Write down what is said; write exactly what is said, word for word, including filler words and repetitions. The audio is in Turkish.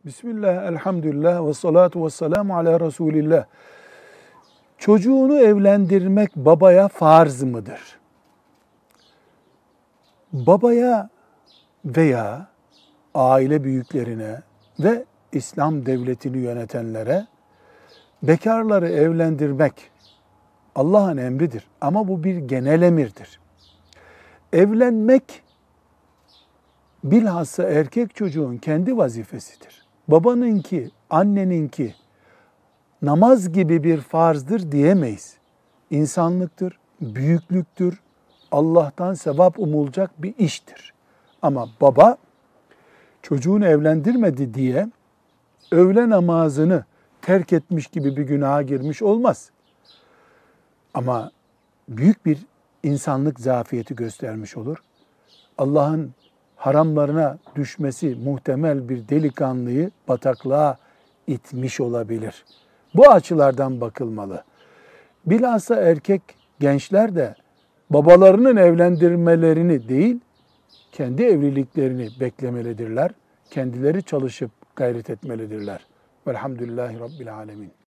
Bismillah, elhamdülillah ve salatu ve selamu ala Resulillah. Çocuğunu evlendirmek babaya farz mıdır? Babaya veya aile büyüklerine ve İslam devletini yönetenlere bekarları evlendirmek Allah'ın emridir. Ama bu bir genel emirdir. Evlenmek bilhassa erkek çocuğun kendi vazifesidir. Babanınki, anneninki namaz gibi bir farzdır diyemeyiz. İnsanlıktır, büyüklüktür, Allah'tan sevap umulacak bir iştir. Ama baba çocuğunu evlendirmedi diye öğle namazını terk etmiş gibi bir günaha girmiş olmaz. Ama büyük bir insanlık zafiyeti göstermiş olur. Allah'ın haramlarına düşmesi muhtemel bir delikanlıyı bataklığa itmiş olabilir. Bu açılardan bakılmalı. Bilhassa erkek gençler de babalarının evlendirmelerini değil, kendi evliliklerini beklemelidirler. Kendileri çalışıp gayret etmelidirler. Velhamdülillahi Rabbil Alemin.